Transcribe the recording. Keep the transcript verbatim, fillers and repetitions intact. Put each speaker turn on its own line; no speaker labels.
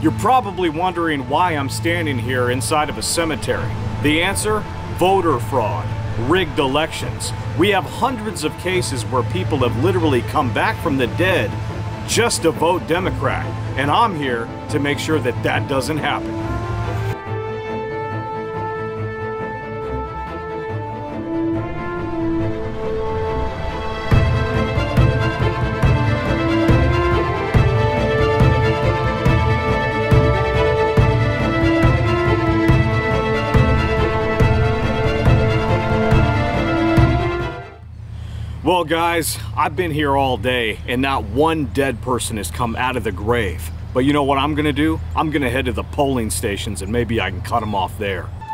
You're probably wondering why I'm standing here inside of a cemetery. The answer? Voter fraud, rigged elections. We have hundreds of cases where people have literally come back from the dead just to vote Democrat. And I'm here to make sure that that doesn't happen. Well guys, I've been here all day and not one dead person has come out of the grave. But you know what I'm gonna do? I'm gonna head to the polling stations and maybe I can cut them off there.